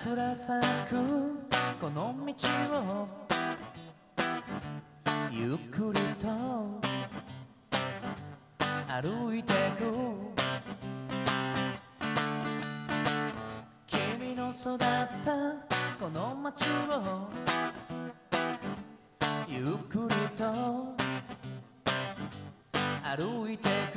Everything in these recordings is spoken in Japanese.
桜咲くこの道をゆっくりと歩いてく君の育ったこの街をゆっくりと歩いてく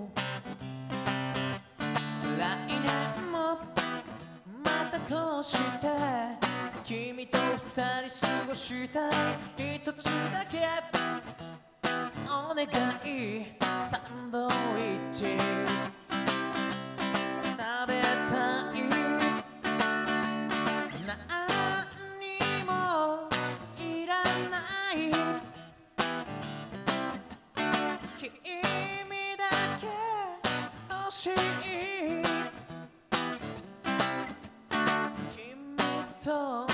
来年もまたこうして君と二人過ごしたい一つだけお願いサンドイッチ食べたい何にもいらない君だけ欲しい君と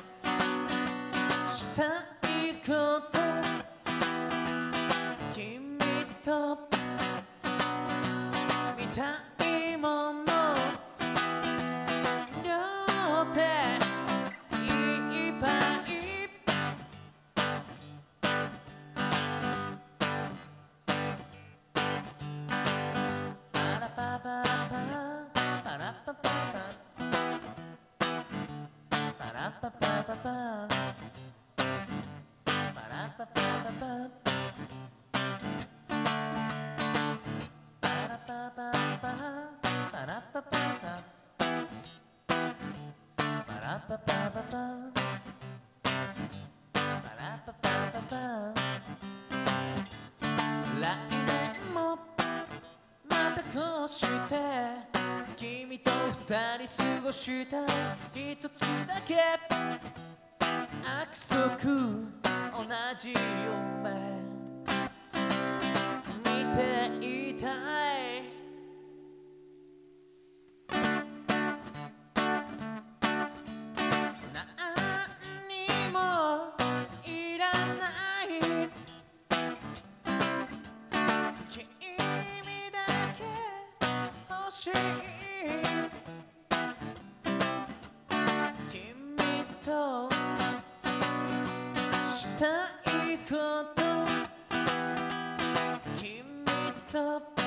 したいこと君と見たいもの両手いっぱいパラパパパパラパパパパラパパパパパラパパパパパラパパパパラパパパパラパパパパパラパパパパ来年もまたこうして君と二人過ごしたい一つだけ約束同じ夢見ていたい何にもいらない君だけ欲しい君としたいこと君と